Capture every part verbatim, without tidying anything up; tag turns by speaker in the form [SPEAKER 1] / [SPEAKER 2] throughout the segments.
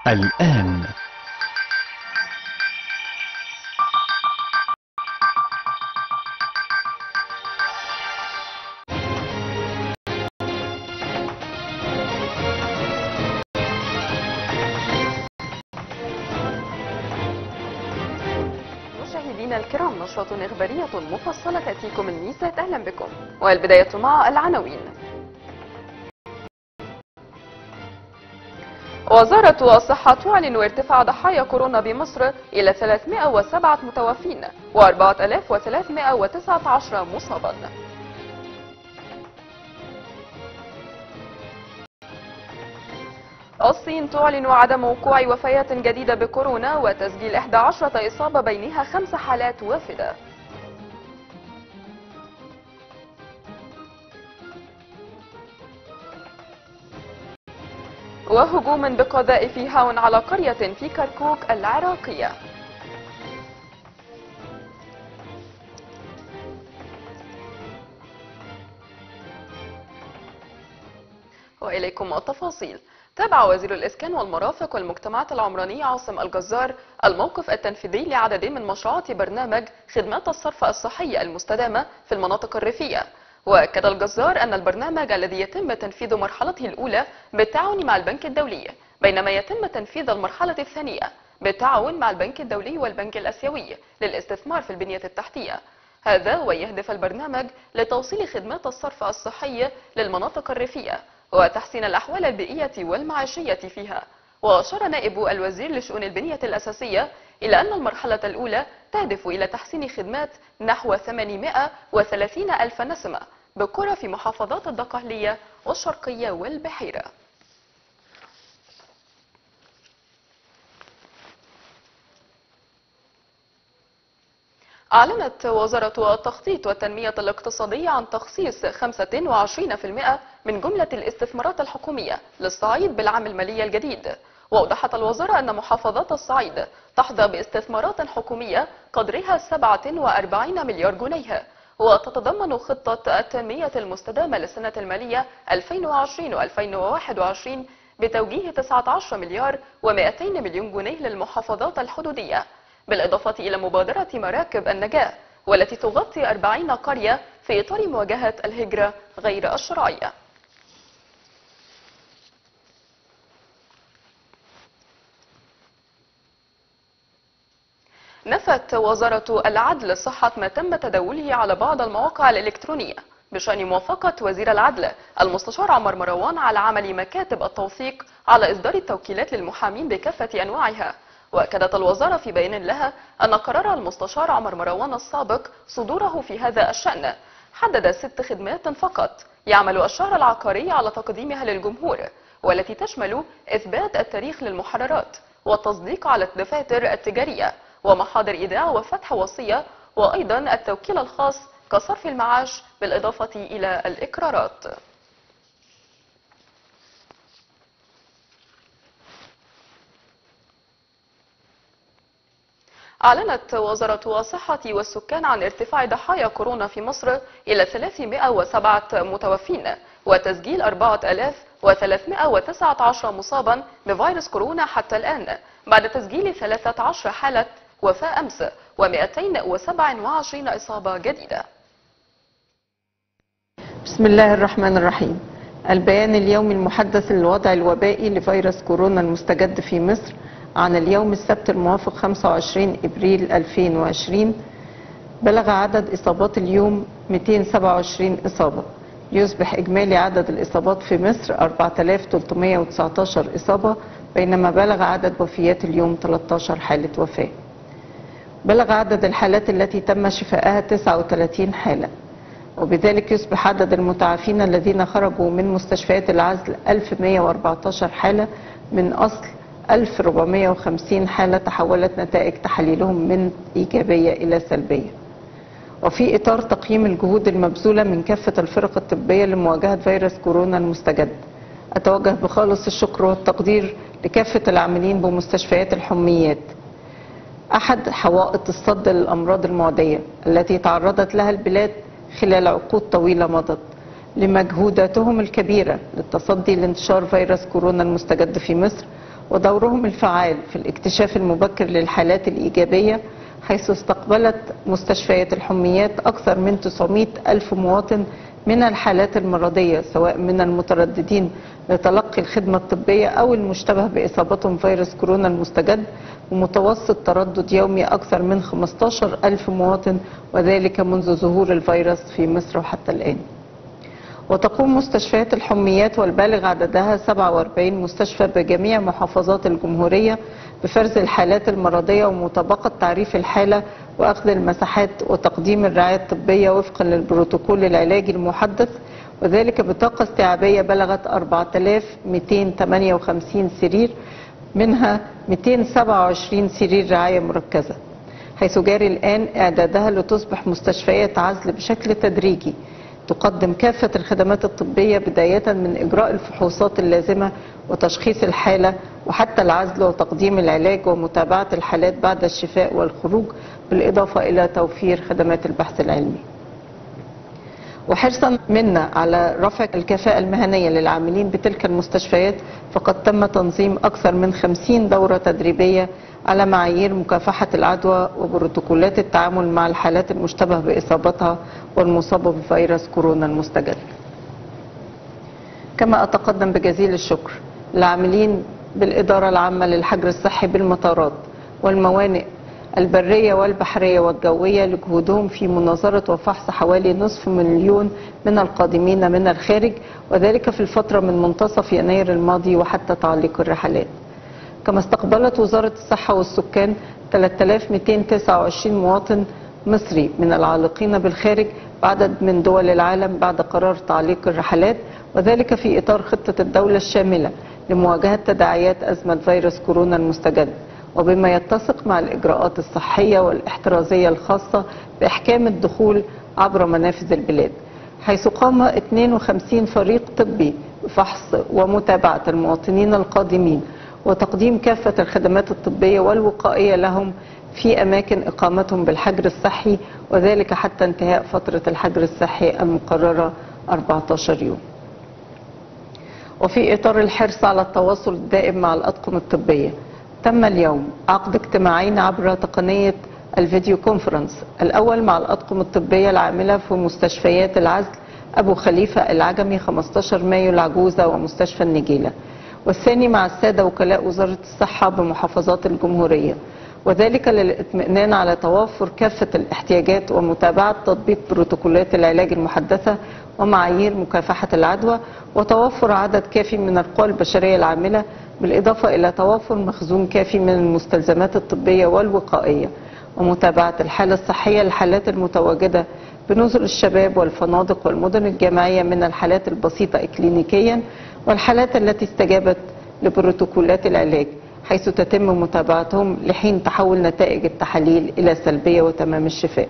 [SPEAKER 1] الآن
[SPEAKER 2] مشاهدينا الكرام، نشرة إخبارية مفصلة تأتيكم من ميسات. أهلا بكم، والبداية مع العناوين. وزارة الصحة تعلن ارتفاع ضحايا كورونا بمصر إلى ثلاثمائة وسبعة متوفين وأربعة آلاف وثلاثمائة وتسعة عشر مصابا. الصين تعلن عدم وقوع وفيات جديدة بكورونا وتسجيل إحدى عشرة إصابة بينها خمس حالات وافدة. وهجوم بقذائف هاون على قرية في كركوك العراقية. وإليكم التفاصيل. تابع وزير الإسكان والمرافق والمجتمعات العمرانية عاصم الجزار الموقف التنفيذي لعدد من مشروعات برنامج خدمات الصرف الصحي المستدامة في المناطق الريفية. وأكد الجزار أن البرنامج الذي يتم تنفيذ مرحلته الأولى بالتعاون مع البنك الدولي، بينما يتم تنفيذ المرحلة الثانية بالتعاون مع البنك الدولي والبنك الآسيوي للاستثمار في البنية التحتية. هذا ويهدف البرنامج لتوصيل خدمات الصرف الصحي للمناطق الريفية وتحسين الأحوال البيئية والمعيشية فيها. وأشار نائب الوزير لشؤون البنية الأساسية إلى أن المرحلة الأولى تهدف إلى تحسين خدمات نحو ثمانمائة وثلاثين ألف نسمة بقرى في محافظات الدقهلية والشرقية والبحيرة. أعلنت وزارة التخطيط والتنمية الاقتصادية عن تخصيص خمسة وعشرين بالمئة من جملة الاستثمارات الحكومية للصعيد بالعام المالي الجديد. وأوضحت الوزارة أن محافظات الصعيد تحظى باستثمارات حكومية قدرها سبعة وأربعين مليار جنيه، وتتضمن خطة التنمية المستدامة للسنة المالية ألفين وعشرين وألفين وواحد وعشرين بتوجيه تسعة عشر مليار ومئتين مليون جنيه للمحافظات الحدودية، بالإضافة إلى مبادرة مراكب النجاة والتي تغطي أربعين قرية في إطار مواجهة الهجرة غير الشرعية. نفت وزارة العدل صحة ما تم تداوله على بعض المواقع الإلكترونية بشأن موافقة وزير العدل المستشار عمر مروان على عمل مكاتب التوثيق على إصدار التوكيلات للمحامين بكافة أنواعها. وأكدت الوزارة في بيان لها أن قرار المستشار عمر مروان السابق صدوره في هذا الشأن حدد ست خدمات فقط يعمل الشهر العقاري على تقديمها للجمهور، والتي تشمل إثبات التاريخ للمحررات والتصديق على الدفاتر التجارية ومحاضر إيداع وفتح وصية، وأيضا التوكيل الخاص كصرف المعاش بالإضافة إلى الإقرارات. أعلنت وزارة الصحة والسكان عن ارتفاع ضحايا كورونا في مصر إلى ثلاثمائة وسبعة متوفين وتسجيل أربعة آلاف وثلاثمائة وتسعة عشر مصابا بفيروس كورونا حتى الآن، بعد تسجيل ثلاثة عشر حالة وفاة أمس ومئتين وسبعة وعشرين إصابة جديدة.
[SPEAKER 3] بسم الله الرحمن الرحيم. البيان اليومي المحدث للوضع الوبائي لفيروس كورونا المستجد في مصر عن اليوم السبت الموافق خمسة وعشرين إبريل ألفين وعشرين. بلغ عدد إصابات اليوم مئتين وسبعة وعشرين إصابة، يصبح إجمالي عدد الإصابات في مصر أربعة آلاف وثلاثمائة وتسعة عشر إصابة، بينما بلغ عدد وفيات اليوم ثلاثة عشر حالة وفاة. بلغ عدد الحالات التي تم شفائها تسعة وثلاثين حالة، وبذلك يصبح عدد المتعافين الذين خرجوا من مستشفيات العزل ألف ومئة وأربعة عشر حالة من أصل ألف وأربعمائة وخمسين حالة تحولت نتائج تحاليلهم من إيجابية إلى سلبية. وفي إطار تقييم الجهود المبذولة من كافة الفرق الطبية لمواجهة فيروس كورونا المستجد، أتوجه بخالص الشكر والتقدير لكافة العاملين بمستشفيات الحميات، أحد حوائط الصد للأمراض المعدية التي تعرضت لها البلاد خلال عقود طويلة مضت، لمجهوداتهم الكبيرة للتصدي لانتشار فيروس كورونا المستجد في مصر ودورهم الفعال في الاكتشاف المبكر للحالات الإيجابية، حيث استقبلت مستشفيات الحميات أكثر من تسعمائة ألف مواطن من الحالات المرضية، سواء من المترددين لتلقي الخدمة الطبية أو المشتبه بإصابتهم فيروس كورونا المستجد، ومتوسط تردد يومي أكثر من خمسة عشر ألف مواطن، وذلك منذ ظهور الفيروس في مصر وحتى الآن. وتقوم مستشفيات الحميات والبالغ عددها سبعة وأربعين مستشفى بجميع محافظات الجمهورية بفرز الحالات المرضية ومطابقة تعريف الحالة وأخذ المساحات وتقديم الرعاية الطبية وفقا للبروتوكول العلاجي المحدث، وذلك بطاقة استيعابية بلغت أربعة آلاف ومئتين وثمانية وخمسين سرير، منها مئتين وسبعة وعشرين سرير رعاية مركزة، حيث جاري الآن إعدادها لتصبح مستشفيات عزل بشكل تدريجي تقدم كافة الخدمات الطبية، بداية من إجراء الفحوصات اللازمة وتشخيص الحالة وحتى العزل وتقديم العلاج ومتابعة الحالات بعد الشفاء والخروج، بالإضافة إلى توفير خدمات البحث العلمي. وحرصا منا على رفع الكفاءة المهنية للعاملين بتلك المستشفيات، فقد تم تنظيم أكثر من خمسين دورة تدريبية على معايير مكافحة العدوى وبروتوكولات التعامل مع الحالات المشتبه بإصابتها والمصابة بفيروس كورونا المستجد. كما أتقدم بجزيل الشكر للعاملين بالإدارة العامة للحجر الصحي بالمطارات والموانئ البرية والبحرية والجوية لجهودهم في مناظرة وفحص حوالي نصف مليون من القادمين من الخارج، وذلك في الفترة من منتصف يناير الماضي وحتى تعليق الرحلات. كما استقبلت وزارة الصحة والسكان ثلاثة آلاف ومئتين وتسعة وعشرين مواطن مصري من العالقين بالخارج بعدد من دول العالم بعد قرار تعليق الرحلات، وذلك في إطار خطة الدولة الشاملة لمواجهة تداعيات أزمة فيروس كورونا المستجد، وبما يتسق مع الإجراءات الصحية والاحترازية الخاصة بإحكام الدخول عبر منافذ البلاد، حيث قام اثنين وخمسين فريق طبي بفحص ومتابعة المواطنين القادمين وتقديم كافة الخدمات الطبية والوقائية لهم في أماكن إقامتهم بالحجر الصحي، وذلك حتى انتهاء فترة الحجر الصحي المقررة أربعة عشر يوم. وفي إطار الحرص على التواصل الدائم مع الأطقم الطبية، تم اليوم عقد اجتماعين عبر تقنية الفيديو كونفرنس، الأول مع الأطقم الطبية العاملة في مستشفيات العزل أبو خليفة العجمي خمسة عشر مايو العجوزة ومستشفى النجيلة، والثاني مع السادة وكلاء وزارة الصحة بمحافظات الجمهورية، وذلك للاطمئنان على توافر كافة الاحتياجات ومتابعة تطبيق بروتوكولات العلاج المحدثة ومعايير مكافحة العدوى، وتوفر عدد كافي من القوى البشرية العاملة، بالإضافة إلى توفر مخزون كافي من المستلزمات الطبية والوقائية، ومتابعة الحالة الصحية للحالات المتواجدة بنزل الشباب والفنادق والمدن الجامعية من الحالات البسيطة إكلينيكيا والحالات التي استجابت لبروتوكولات العلاج، حيث تتم متابعتهم لحين تحول نتائج التحاليل إلى سلبية وتمام الشفاء.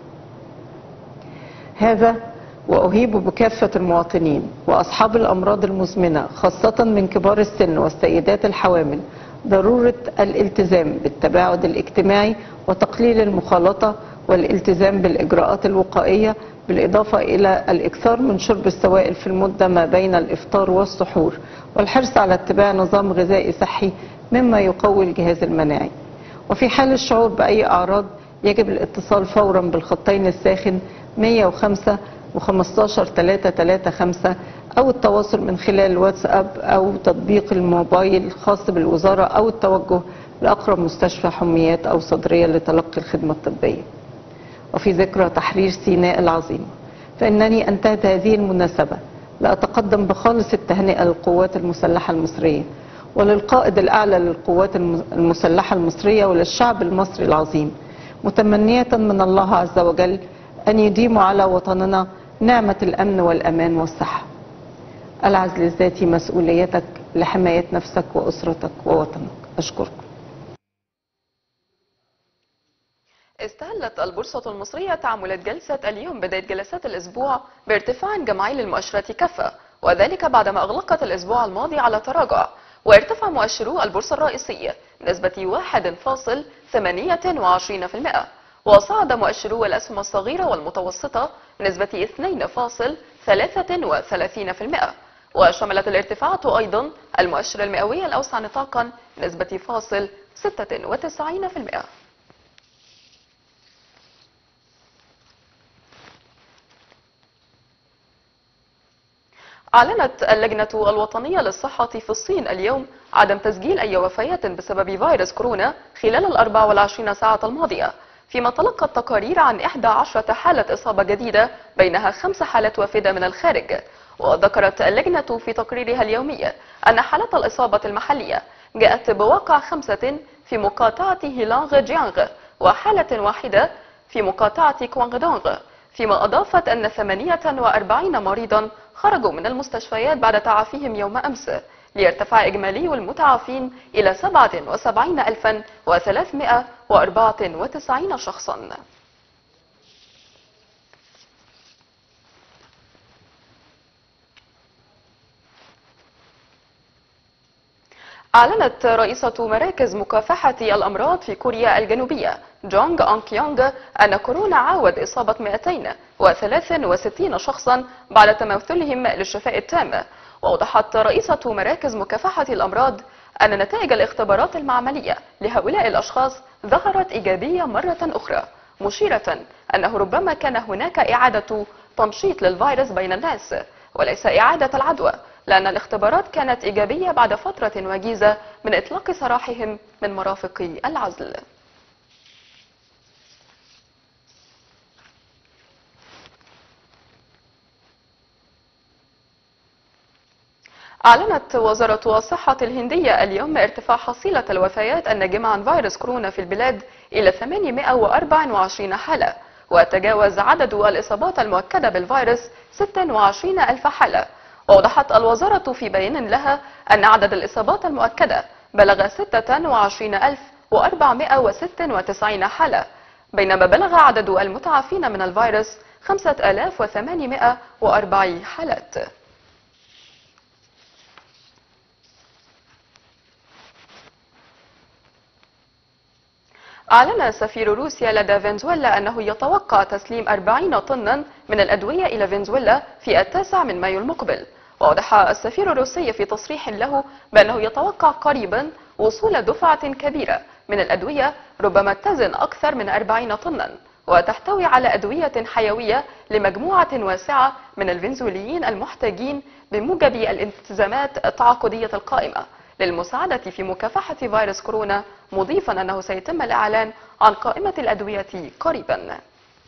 [SPEAKER 3] هذا وأهيب بكافة المواطنين وأصحاب الأمراض المزمنة خاصة من كبار السن والسيدات الحوامل ضرورة الالتزام بالتباعد الاجتماعي وتقليل المخالطة والالتزام بالإجراءات الوقائية، بالإضافة إلى الإكثار من شرب السوائل في المدة ما بين الإفطار والسحور، والحرص على اتباع نظام غذائي صحي مما يقوي الجهاز المناعي. وفي حال الشعور بأي أعراض يجب الاتصال فورا بالخطين الساخن مئة وخمسة وخمسة عشر ثلاثة ثلاثة خمسة أو التواصل من خلال الواتساب أو تطبيق الموبايل الخاص بالوزارة أو التوجه لأقرب مستشفى حميات أو صدرية لتلقي الخدمة الطبية. وفي ذكرى تحرير سيناء العظيمة، فإنني أنتهز هذه المناسبة لأتقدم بخالص التهنئة للقوات المسلحة المصرية وللقائد الأعلى للقوات المسلحة المصرية وللشعب المصري العظيم، متمنية من الله عز وجل أن يديم على وطننا نعمة الأمن والأمان والصحة. العزل الذاتي مسؤوليتك لحماية نفسك وأسرتك ووطنك. أشكركم.
[SPEAKER 2] استهلت البورصة المصرية تعاملات جلسة اليوم بداية جلسات الأسبوع بارتفاع جماعي للمؤشرات كافة، وذلك بعدما أغلقت الأسبوع الماضي على تراجع، وارتفع مؤشرو البورصة الرئيسية بنسبة واحد فاصل ثمانية وعشرين بالمئة، وصعد مؤشرو الأسهم الصغيرة والمتوسطة بنسبة اثنين فاصل ثلاثة وثلاثين بالمئة، وشملت الارتفاعات أيضا المؤشر المئوي الأوسع نطاقا بنسبة فاصل ستة وتسعين بالمئة. أعلنت اللجنة الوطنية للصحة في الصين اليوم عدم تسجيل أي وفيات بسبب فيروس كورونا خلال الأربع والعشرين ساعة الماضية، فيما تلقت تقارير عن إحدى عشرة حالة إصابة جديدة بينها خمس حالات وافدة من الخارج. وذكرت اللجنة في تقريرها اليومي أن حالات الإصابة المحلية جاءت بواقع خمسة في مقاطعة هيلانغ جيانغ وحالة واحدة في مقاطعة كوانغدونغ، فيما أضافت أن ثمانية وأربعين مريضا خرجوا من المستشفيات بعد تعافيهم يوم أمس، ليرتفع إجمالي المتعافين إلى سبعة وسبعين ألفا وثلاثمائة وأربعة وتسعين شخصا. أعلنت رئيسة مراكز مكافحة الأمراض في كوريا الجنوبية جونغ أنك يونغ أن كورونا عاود إصابة مئتين وثلاثة وستين شخصا بعد تمثلهم للشفاء التام. وأوضحت رئيسة مراكز مكافحة الأمراض أن نتائج الاختبارات المعملية لهؤلاء الأشخاص ظهرت إيجابية مرة أخرى، مشيرة أنه ربما كان هناك إعادة تنشيط للفيروس بين الناس وليس إعادة العدوى، لأن الاختبارات كانت إيجابية بعد فترة وجيزة من إطلاق سراحهم من مرافق العزل. أعلنت وزارة الصحة الهندية اليوم ارتفاع حصيلة الوفيات الناجمة عن فيروس كورونا في البلاد إلى ثمانمائة وأربعة وعشرين حالة، وتجاوز عدد الإصابات المؤكدة بالفيروس ستة وعشرين ألف حالة. وأوضحت الوزارة في بيان لها أن عدد الإصابات المؤكدة بلغ ستة وعشرين ألف وأربعمائة وستة وتسعين حالة، بينما بلغ عدد المتعافين من الفيروس خمسة آلاف وثمانمائة وأربع حالات. أعلن سفير روسيا لدى فنزويلا أنه يتوقع تسليم أربعين طنا من الأدوية إلى فنزويلا في التاسع من مايو المقبل. وأوضح السفير الروسي في تصريح له بأنه يتوقع قريبا وصول دفعة كبيرة من الأدوية ربما تزن أكثر من أربعين طنا، وتحتوي على أدوية حيوية لمجموعة واسعة من الفنزويليين المحتاجين بموجب الالتزامات التعاقدية القائمة للمساعدة في مكافحة فيروس كورونا، مضيفا أنه سيتم الإعلان عن قائمة الأدوية قريبا.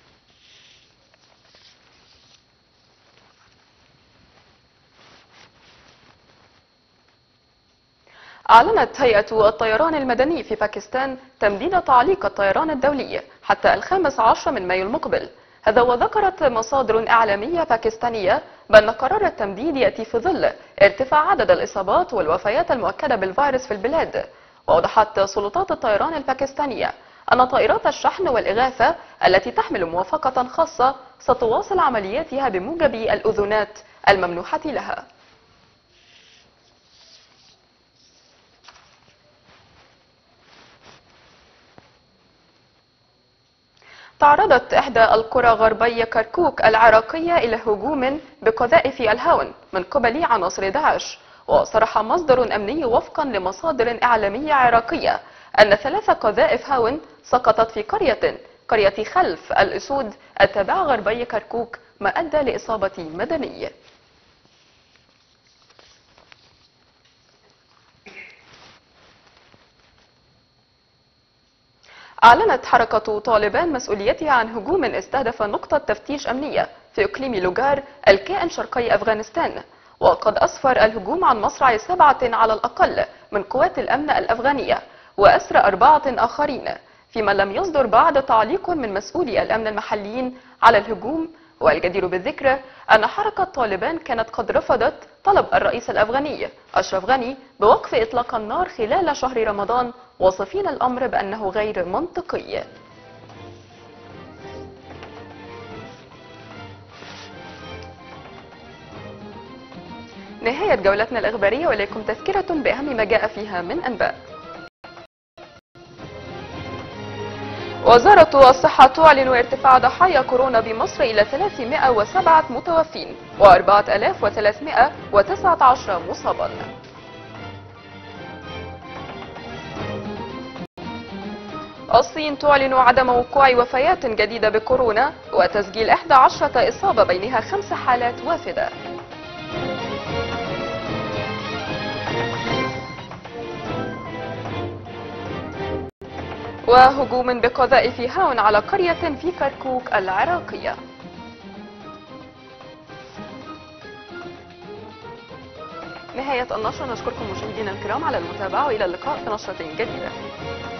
[SPEAKER 2] أعلنت هيئة الطيران المدني في باكستان تمديد تعليق الطيران الدولي حتى الخامس عشر من مايو المقبل. هذا وذكرت مصادر إعلامية باكستانية بأن قرار التمديد يأتي في ظل ارتفاع عدد الإصابات والوفيات المؤكدة بالفيروس في البلاد. وأوضحت سلطات الطيران الباكستانية أن طائرات الشحن والإغاثة التي تحمل موافقة خاصة ستواصل عملياتها بموجب الأذونات الممنوحة لها. تعرضت إحدى القرى غربي كركوك العراقية إلى هجوم بقذائف الهاون من قبل عناصر داعش. وصرح مصدر أمني وفقا لمصادر إعلامية عراقية أن ثلاث قذائف هاون سقطت في قرية قرية خلف الأسود التابعة غربي كركوك، ما أدى لإصابة مدني. أعلنت حركة طالبان مسؤوليتها عن هجوم استهدف نقطة تفتيش أمنية في إقليم لوغار الكائن شرقي أفغانستان. وقد أسفر الهجوم عن مصرع سبعة على الأقل من قوات الأمن الأفغانية وأسر أربعة آخرين، فيما لم يصدر بعد تعليق من مسؤولي الأمن المحليين على الهجوم. والجدير بالذكر أن حركة طالبان كانت قد رفضت طلب الرئيس الأفغاني أشرف غني بوقف إطلاق النار خلال شهر رمضان، واصفين الأمر بأنه غير منطقي. نهاية جولتنا الإخبارية، وإليكم تذكرة بأهم ما جاء فيها من أنباء. وزارة الصحة تعلن ارتفاع ضحايا كورونا بمصر إلى ثلاثمائة وسبعة متوفين وأربعة آلاف وثلاثمائة وتسعة عشر مصابا. الصين تعلن عدم وقوع وفيات جديدة بكورونا وتسجيل إحدى عشرة إصابة بينها خمس حالات وافدة. وهجوم بقذائف هاون على قرية في كركوك العراقية. نهاية النشرة، نشكركم مشاهدينا الكرام على المتابعة وإلى اللقاء في نشرة جديدة.